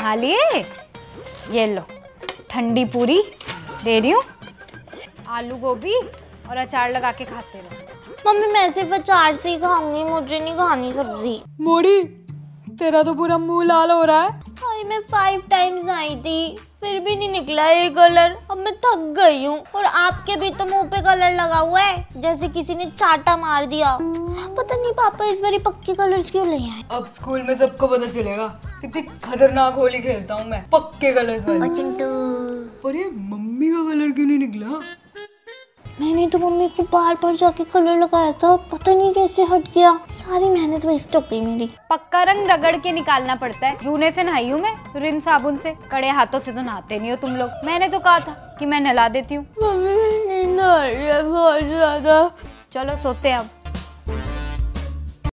नहा लिए? ये लो ठंडी पूरी दे रही हूँ, आलू गोभी और अचार लगा के खाते रहो। मम्मी मैं सिर्फ अचार से ही खाऊंगी, मुझे नहीं खानी सब्जी। मोड़ी तेरा तो पूरा मुंह लाल हो रहा है। भाई मैं 5 टाइम्स आई थी फिर भी नहीं निकला ये कलर। अब मैं थक गई हूँ। और आपके भी तो मुंह पे कलर लगा हुआ है जैसे किसी ने चाटा मार दिया। पता नहीं पापा इस बारी पक्के कलर्स क्यों ले आए। अब स्कूल में सबको पता चलेगा कितनी खतरनाक होली खेलता हूँ मैं, पक्के कलर्स वाली। और ये मम्मी का कलर क्यों नहीं निकला? मैंने तो मम्मी को बार बार जाके कलर लगाया था, पता नहीं कैसे हट गया। सारी मेहनत वेस्ट हो गई मेरी। पक्का रंग रगड़ के निकालना पड़ता है। जूने से नहाई हूँ मैं, रिन साबुन से। कड़े हाथों से तो नहाते नहीं हो तुम लोग। मैंने तो कहा था कि मैं नहला देती हूँ। मम्मी नींद आ रही है बहुत ज्यादा। चलो सोते हैं अब।